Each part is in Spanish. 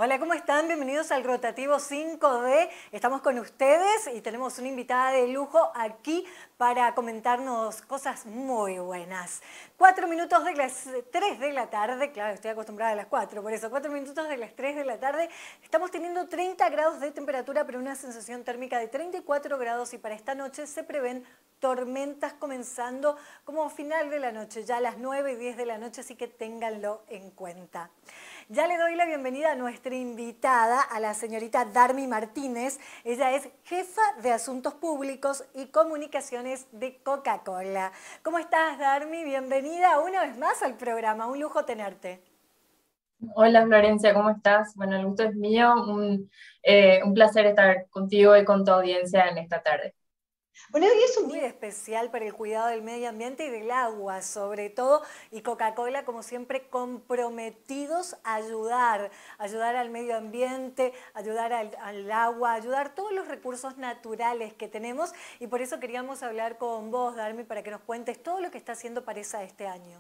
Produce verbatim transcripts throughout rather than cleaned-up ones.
Hola, ¿cómo están? Bienvenidos al Rotativo cinco D. Estamos con ustedes y tenemos una invitada de lujo aquí para comentarnos cosas muy buenas. Cuatro minutos de las tres de la tarde, claro, estoy acostumbrada a las cuatro, por eso, cuatro minutos de las tres de la tarde. Estamos teniendo treinta grados de temperatura, pero una sensación térmica de treinta y cuatro grados y para esta noche se prevén tormentas comenzando como final de la noche, ya a las nueve y diez de la noche, así que ténganlo en cuenta. Ya le doy la bienvenida a nuestra invitada, a la señorita Darmy Martínez. Ella es jefa de Asuntos Públicos y Comunicaciones de Coca-Cola. ¿Cómo estás, Darmy? Bienvenida una vez más al programa. Un lujo tenerte. Hola Florencia, ¿cómo estás? Bueno, el gusto es mío. Un, eh, un placer estar contigo y con tu audiencia en esta tarde. Bueno, hoy es un día especial para el cuidado del medio ambiente y del agua, sobre todo, y Coca-Cola, como siempre, comprometidos a ayudar, ayudar al medio ambiente, ayudar al, al agua, ayudar todos los recursos naturales que tenemos, y por eso queríamos hablar con vos, Darmy, para que nos cuentes todo lo que está haciendo Paresa este año.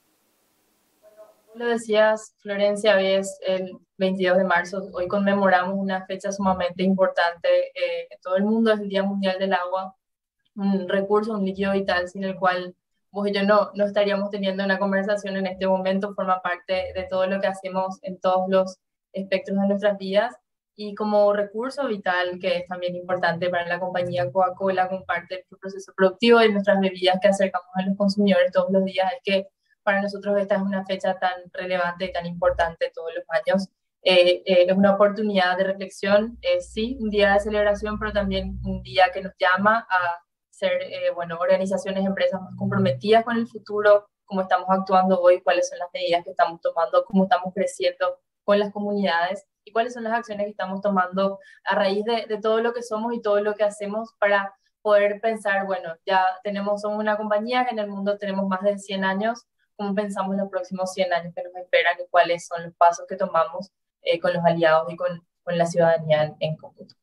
Tú lo decías, Florencia, hoy es el veintidós de marzo. Hoy conmemoramos una fecha sumamente importante eh, en todo el mundo, es el Día Mundial del Agua, un recurso, un líquido vital sin el cual vos y yo no, no estaríamos teniendo una conversación en este momento. Forma parte de todo lo que hacemos en todos los espectros de nuestras vidas, y como recurso vital que es también importante para la compañía Coca-Cola, como parte del proceso productivo de nuestras bebidas que acercamos a los consumidores todos los días. Es que para nosotros esta es una fecha tan relevante y tan importante todos los años. Eh, eh, es una oportunidad de reflexión, eh, sí, un día de celebración, pero también un día que nos llama a ser, eh, bueno, organizaciones, empresas más comprometidas con el futuro, cómo estamos actuando hoy, cuáles son las medidas que estamos tomando, cómo estamos creciendo con las comunidades y cuáles son las acciones que estamos tomando a raíz de, de todo lo que somos y todo lo que hacemos para poder pensar, bueno, ya tenemos, somos una compañía que en el mundo tenemos más de cien años, cómo pensamos los próximos cien años que nos esperan y cuáles son los pasos que tomamos eh, con los aliados y con, con la ciudadanía en, en conjunto.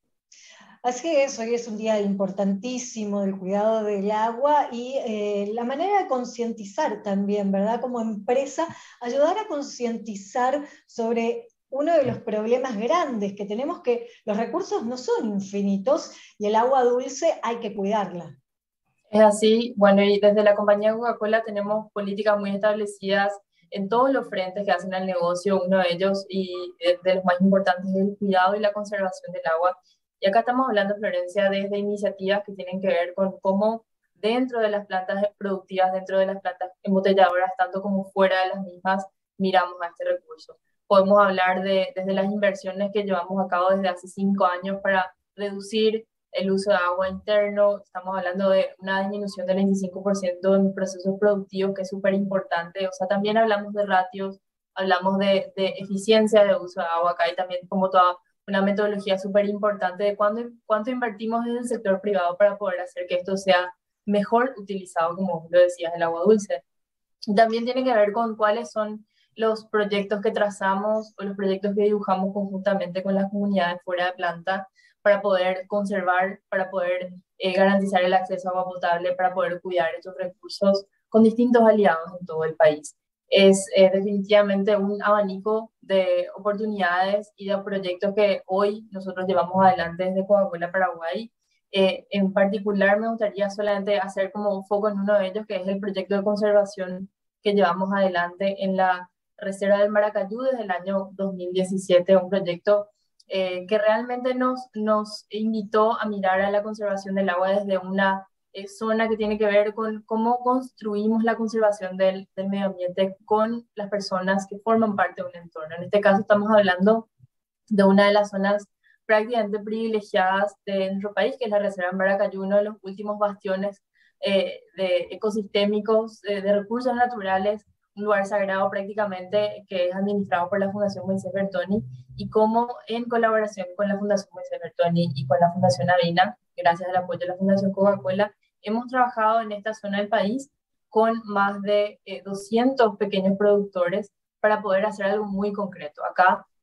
Así es, hoy es un día importantísimo del cuidado del agua y eh, la manera de concientizar también, ¿verdad? Como empresa, ayudar a concientizar sobre uno de los problemas grandes que tenemos, que los recursos no son infinitos y el agua dulce hay que cuidarla. Es así, bueno, y desde la compañía Coca-Cola tenemos políticas muy establecidas en todos los frentes que hacen al negocio. Uno de ellos y de, de los más importantes es el cuidado y la conservación del agua. Y acá estamos hablando, Florencia, desde iniciativas que tienen que ver con cómo dentro de las plantas productivas, dentro de las plantas embotelladoras, tanto como fuera de las mismas, miramos a este recurso. Podemos hablar de, desde las inversiones que llevamos a cabo desde hace cinco años para reducir el uso de agua interno. Estamos hablando de una disminución del veinticinco por ciento en procesos productivos, que es súper importante. O sea, también hablamos de ratios, hablamos de, de eficiencia de uso de agua. Acá hay también como toda una metodología súper importante de cuánto, cuánto invertimos desde el sector privado para poder hacer que esto sea mejor utilizado, como lo decías, el agua dulce. Y también tiene que ver con cuáles son los proyectos que trazamos o los proyectos que dibujamos conjuntamente con las comunidades fuera de planta para poder conservar, para poder eh, garantizar el acceso a agua potable, para poder cuidar estos recursos con distintos aliados en todo el país. Es eh, definitivamente un abanico de oportunidades y de proyectos que hoy nosotros llevamos adelante desde Coca-Cola Paraguay. Eh, en particular me gustaría solamente hacer como un foco en uno de ellos, que es el proyecto de conservación que llevamos adelante en la Reserva del Maracayú desde el año dos mil diecisiete, un proyecto eh, que realmente nos, nos invitó a mirar a la conservación del agua desde una eh, zona que tiene que ver con cómo construimos la conservación del, del medio ambiente con las personas que forman parte de un entorno. En este caso estamos hablando de una de las zonas prácticamente privilegiadas de nuestro país, que es la Reserva en Maracayú, uno de los últimos bastiones eh, de ecosistémicos, eh, de recursos naturales, un lugar sagrado prácticamente que es administrado por la Fundación Moisés Bertoni, y como en colaboración con la Fundación Moisés Bertoni y con la Fundación Avina, gracias al apoyo de la Fundación Coca-Cola, hemos trabajado en esta zona del país con más de eh, doscientos pequeños productores para poder hacer algo muy concreto. Acá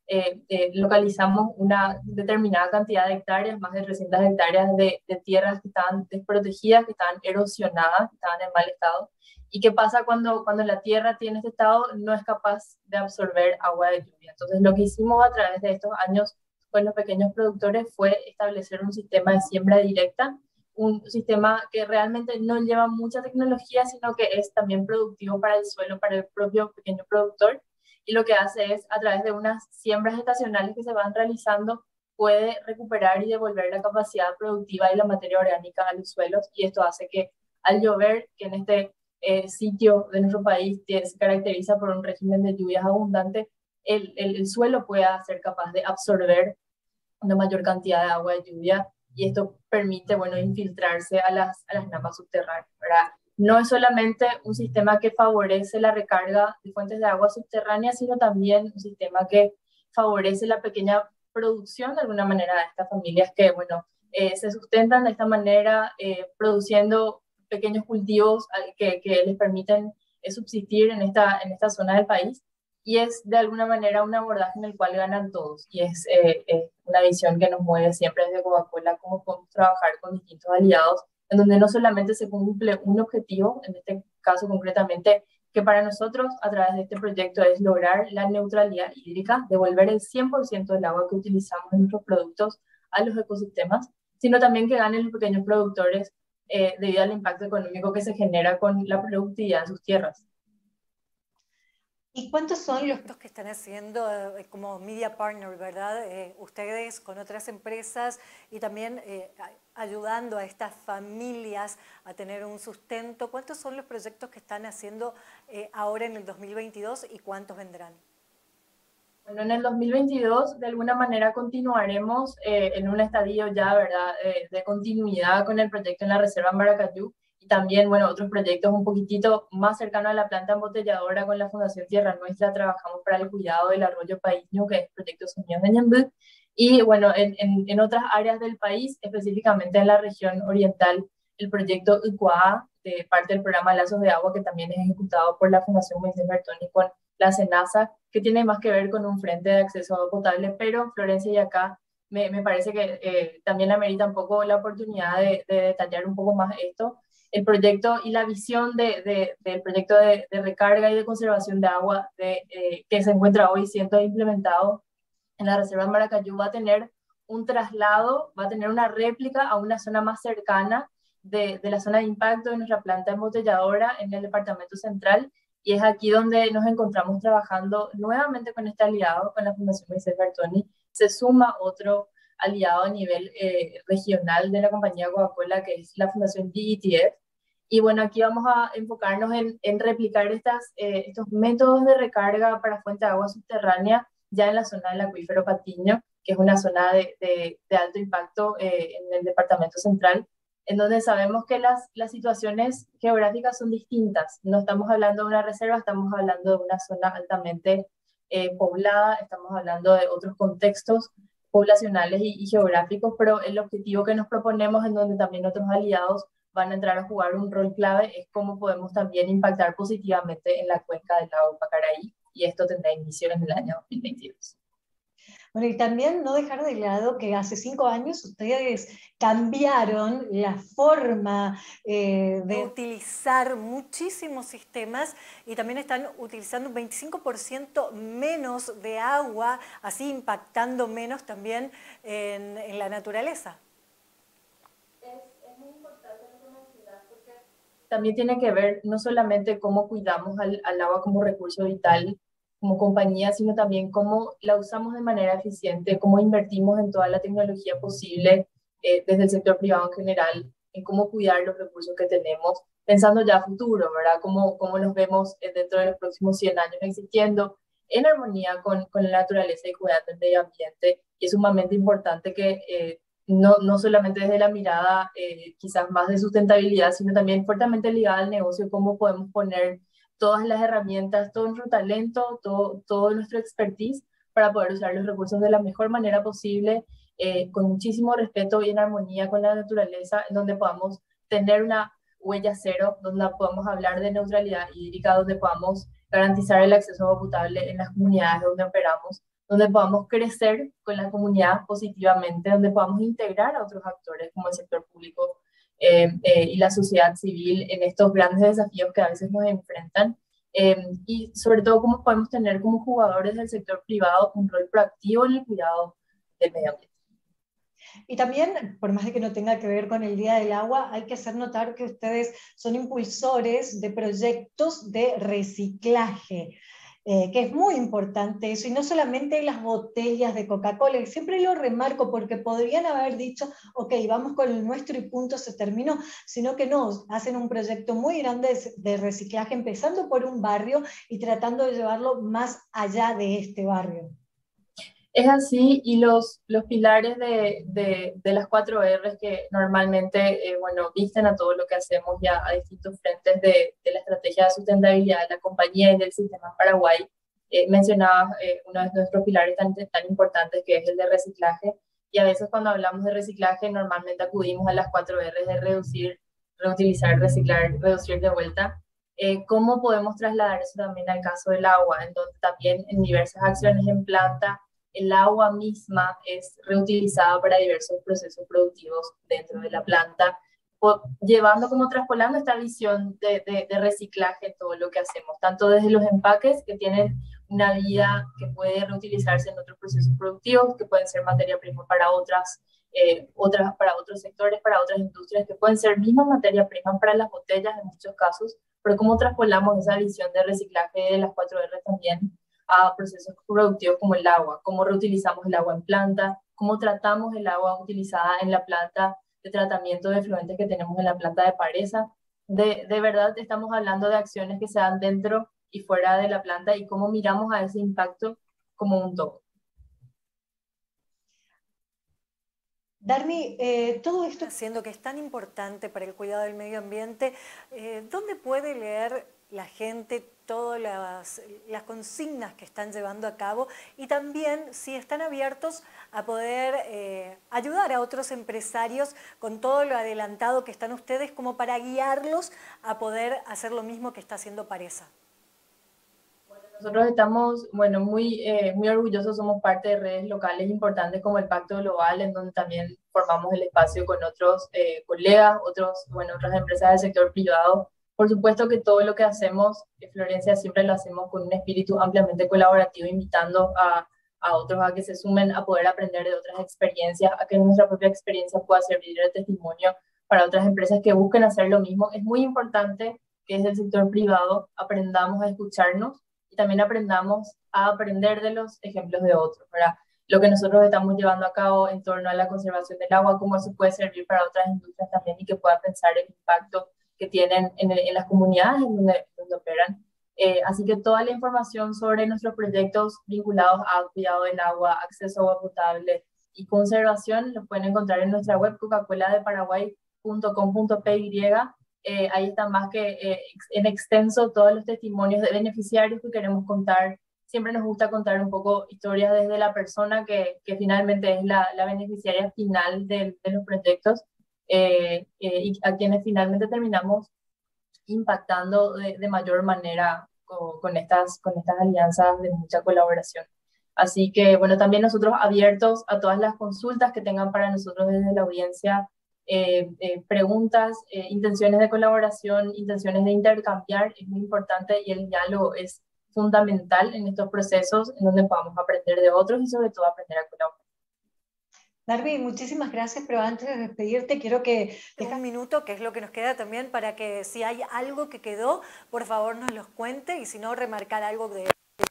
eh, eh, localizamos una determinada cantidad de hectáreas, más de trescientas hectáreas de, de tierras que estaban desprotegidas, que estaban erosionadas, que estaban en mal estado. ¿Y qué pasa cuando, cuando la tierra tiene este estado? No es capaz de absorber agua de lluvia. Entonces, lo que hicimos a través de estos años con los pequeños productores fue establecer un sistema de siembra directa, un sistema que realmente no lleva mucha tecnología, sino que es también productivo para el suelo, para el propio pequeño productor. Y lo que hace es, a través de unas siembras estacionales que se van realizando, puede recuperar y devolver la capacidad productiva y la materia orgánica a los suelos. Y esto hace que al llover, que en este eh, sitio de nuestro país que se caracteriza por un régimen de lluvias abundante, el, el, el suelo pueda ser capaz de absorber una mayor cantidad de agua de lluvia y esto permite, bueno, infiltrarse a las, a las napas subterráneas, ¿verdad? No es solamente un sistema que favorece la recarga de fuentes de agua subterráneas, sino también un sistema que favorece la pequeña producción de alguna manera de estas familias que, bueno, eh, se sustentan de esta manera eh, produciendo pequeños cultivos que, que les permiten eh, subsistir en esta, en esta zona del país. Y es de alguna manera un abordaje en el cual ganan todos. Y es, eh, es una visión que nos mueve siempre desde Coca-Cola, cómo podemos trabajar con distintos aliados, en donde no solamente se cumple un objetivo, en este caso concretamente, que para nosotros a través de este proyecto es lograr la neutralidad hídrica, devolver el cien por ciento del agua que utilizamos en nuestros productos a los ecosistemas, sino también que ganen los pequeños productores eh, debido al impacto económico que se genera con la productividad en sus tierras. ¿Y cuántos son los que están haciendo eh, como media partner, verdad? Eh, ustedes con otras empresas y también eh, ayudando a estas familias a tener un sustento. ¿Cuántos son los proyectos que están haciendo eh, ahora en el dos mil veintidós y cuántos vendrán? Bueno, en el dos mil veintidós de alguna manera continuaremos eh, en un estadio ya, ¿verdad?, eh, de continuidad con el proyecto en la Reserva en Maracayú. Y también, bueno, otros proyectos un poquitito más cercanos a la planta embotelladora con la Fundación Tierra Nuestra. Trabajamos para el cuidado del arroyo Paíño, que es el proyecto Sonidos de Ñemby. Y bueno, en, en, en otras áreas del país, específicamente en la región oriental, el proyecto Icuaa, de parte del programa Lazos de Agua, que también es ejecutado por la Fundación Moisés Bertoni con la SENASA, que tiene más que ver con un frente de acceso a agua potable, pero Florencia y acá me, me parece que eh, también amerita un poco la oportunidad de, de detallar un poco más esto. El proyecto y la visión de, de, del proyecto de, de recarga y de conservación de agua de, eh, que se encuentra hoy siendo implementado en la Reserva de Maracayú va a tener un traslado, va a tener una réplica a una zona más cercana de, de la zona de impacto de nuestra planta embotelladora en el departamento central, y es aquí donde nos encontramos trabajando nuevamente con este aliado, con la Fundación Moisés Bertoni. Se suma otro aliado a nivel eh, regional de la compañía Coca-Cola, que es la Fundación G E T F. Y bueno, aquí vamos a enfocarnos en, en replicar estas, eh, estos métodos de recarga para fuente de agua subterránea ya en la zona del acuífero Patiño, que es una zona de, de, de alto impacto eh, en el departamento central, en donde sabemos que las, las situaciones geográficas son distintas. No estamos hablando de una reserva, estamos hablando de una zona altamente eh, poblada, estamos hablando de otros contextos poblacionales y, y geográficos, pero el objetivo que nos proponemos, en donde también otros aliados van a entrar a jugar un rol clave, es cómo podemos también impactar positivamente en la cuenca del lago Pacaraí, y esto tendrá inicio en el año dos mil veintidós. Bueno, y también no dejar de lado que hace cinco años ustedes cambiaron la forma eh, de utilizar muchísimos sistemas y también están utilizando un veinticinco por ciento menos de agua, así impactando menos también en, en la naturaleza. También tiene que ver no solamente cómo cuidamos al, al agua como recurso vital, como compañía, sino también cómo la usamos de manera eficiente, cómo invertimos en toda la tecnología posible eh, desde el sector privado en general, en cómo cuidar los recursos que tenemos, pensando ya a futuro, ¿verdad? Cómo, cómo nos vemos dentro de los próximos cien años existiendo en armonía con, con la naturaleza y cuidando el medio ambiente. Y es sumamente importante que eh, no, no solamente desde la mirada eh, quizás más de sustentabilidad, sino también fuertemente ligada al negocio, cómo podemos poner todas las herramientas, todo nuestro talento, todo, todo nuestro expertise para poder usar los recursos de la mejor manera posible, eh, con muchísimo respeto y en armonía con la naturaleza, en donde podamos tener una huella cero, donde podamos hablar de neutralidad hídrica, donde podamos garantizar el acceso a agua potable en las comunidades donde operamos, donde podamos crecer con la comunidad positivamente, donde podamos integrar a otros actores como el sector público eh, eh, y la sociedad civil en estos grandes desafíos que a veces nos enfrentan. Eh, y sobre todo, cómo podemos tener como jugadores del sector privado un rol proactivo en el cuidado del medio ambiente. Y también, por más de que no tenga que ver con el Día del Agua, hay que hacer notar que ustedes son impulsores de proyectos de reciclaje, eh, que es muy importante eso, y no solamente las botellas de Coca-Cola, siempre lo remarco porque podrían haber dicho, ok, vamos con el nuestro y punto, se terminó, sino que no, hacen un proyecto muy grande de, de reciclaje, empezando por un barrio y tratando de llevarlo más allá de este barrio. Es así, y los, los pilares de, de, de las cuatro R's que normalmente, eh, bueno, visten a todo lo que hacemos ya a distintos frentes de, de la estrategia de sustentabilidad de la compañía y del sistema Paraguay. Eh, mencionaba eh, uno de nuestros pilares tan, tan importantes, que es el de reciclaje, y a veces cuando hablamos de reciclaje normalmente acudimos a las cuatro R's de reducir, reutilizar, reciclar, reducir de vuelta. Eh, ¿Cómo podemos trasladar eso también al caso del agua, en donde también en diversas acciones en planta el agua misma es reutilizada para diversos procesos productivos dentro de la planta, o llevando como traspolando esta visión de, de, de reciclaje en todo lo que hacemos, tanto desde los empaques que tienen una vida que puede reutilizarse en otros procesos productivos, que pueden ser materia prima para otras, eh, otras, para otros sectores, para otras industrias, que pueden ser misma materia prima para las botellas en muchos casos, pero cómo traspolamos esa visión de reciclaje de las cuatro R también a procesos productivos como el agua, cómo reutilizamos el agua en planta, cómo tratamos el agua utilizada en la planta de tratamiento de efluentes que tenemos en la planta de Paresa. De, de verdad estamos hablando de acciones que se dan dentro y fuera de la planta y cómo miramos a ese impacto como un todo. Darmi, eh, todo esto haciendo que es tan importante para el cuidado del medio ambiente, eh, ¿dónde puede leer la gente todas las, las consignas que están llevando a cabo? Y también si están abiertos a poder eh, ayudar a otros empresarios con todo lo adelantado que están ustedes, como para guiarlos a poder hacer lo mismo que está haciendo Paresa. Nosotros estamos, bueno, muy, eh, muy orgullosos, somos parte de redes locales importantes como el Pacto Global, en donde también formamos el espacio con otros eh, colegas, otros, bueno, otras empresas del sector privado. Por supuesto que todo lo que hacemos, en Florencia, siempre lo hacemos con un espíritu ampliamente colaborativo, invitando a, a otros a que se sumen, a poder aprender de otras experiencias, a que nuestra propia experiencia pueda servir de testimonio para otras empresas que busquen hacer lo mismo. Es muy importante que desde el sector privado aprendamos a escucharnos, también aprendamos a aprender de los ejemplos de otros, ¿verdad? Lo que nosotros estamos llevando a cabo en torno a la conservación del agua, cómo eso puede servir para otras industrias también y que puedan pensar el impacto que tienen en, en las comunidades en donde, donde operan. Eh, así que toda la información sobre nuestros proyectos vinculados a cuidado del agua, acceso a agua potable y conservación los pueden encontrar en nuestra web coca cola de paraguay punto com punto p y. Eh, ahí está más que eh, en extenso todos los testimonios de beneficiarios que queremos contar. Siempre nos gusta contar un poco historias desde la persona que, que finalmente es la, la beneficiaria final de, de los proyectos eh, eh, y a quienes finalmente terminamos impactando de, de mayor manera con, con, estas, con estas alianzas de mucha colaboración. Así que, bueno, también nosotros abiertos a todas las consultas que tengan para nosotros desde la audiencia. Eh, eh, preguntas, eh, intenciones de colaboración, intenciones de intercambiar, es muy importante y el diálogo es fundamental en estos procesos en donde podamos aprender de otros y sobre todo aprender a colaborar. Darby, muchísimas gracias, pero antes de despedirte quiero que dejes un minuto, que es lo que nos queda también, para que si hay algo que quedó, por favor nos los cuente y si no, remarcar algo de...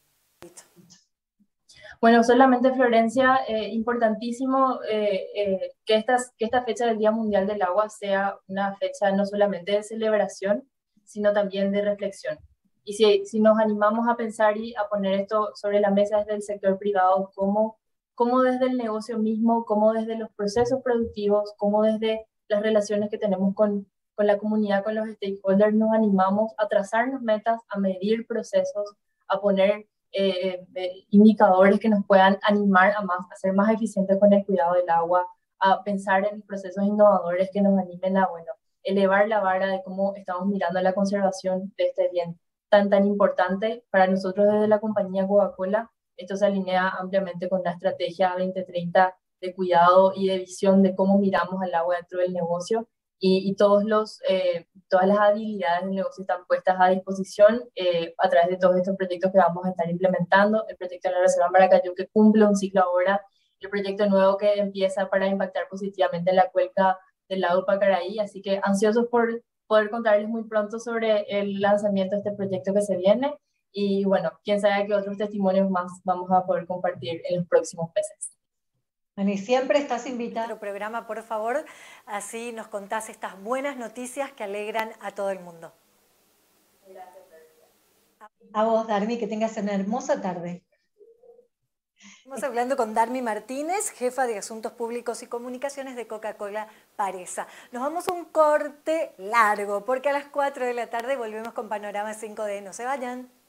Bueno, solamente Florencia, eh, importantísimo eh, eh, que, estas, que esta fecha del Día Mundial del Agua sea una fecha no solamente de celebración, sino también de reflexión. Y si, si nos animamos a pensar y a poner esto sobre la mesa desde el sector privado, cómo, cómo desde el negocio mismo, cómo desde los procesos productivos, cómo desde las relaciones que tenemos con, con la comunidad, con los stakeholders, nos animamos a trazarnos metas, a medir procesos, a poner Eh, eh, indicadores que nos puedan animar a, más, a ser más eficientes con el cuidado del agua, a pensar en procesos innovadores que nos animen a, bueno, elevar la vara de cómo estamos mirando la conservación de este bien tan, tan importante para nosotros desde la compañía Coca-Cola Esto se alinea ampliamente con la estrategia veinte treinta de cuidado y de visión de cómo miramos al agua dentro del negocio y, y todos los, eh, todas las habilidades del negocio están puestas a disposición eh, a través de todos estos proyectos que vamos a estar implementando. El proyecto de la Reserva Maracayú que cumple un ciclo ahora, el proyecto nuevo que empieza para impactar positivamente en la cuenca del lago Pacaraí, así que ansiosos por poder contarles muy pronto sobre el lanzamiento de este proyecto que se viene y bueno, quién sabe qué otros testimonios más vamos a poder compartir en los próximos meses. Bueno, y siempre estás invitada a nuestro programa, por favor, así nos contás estas buenas noticias que alegran a todo el mundo. Gracias. A vos, Darmi, que tengas una hermosa tarde. Estamos hablando con Darmi Martínez, jefa de Asuntos Públicos y Comunicaciones de Coca-Cola Paresa. Nos vamos a un corte largo, porque a las cuatro de la tarde volvemos con Panorama cinco D. No se vayan.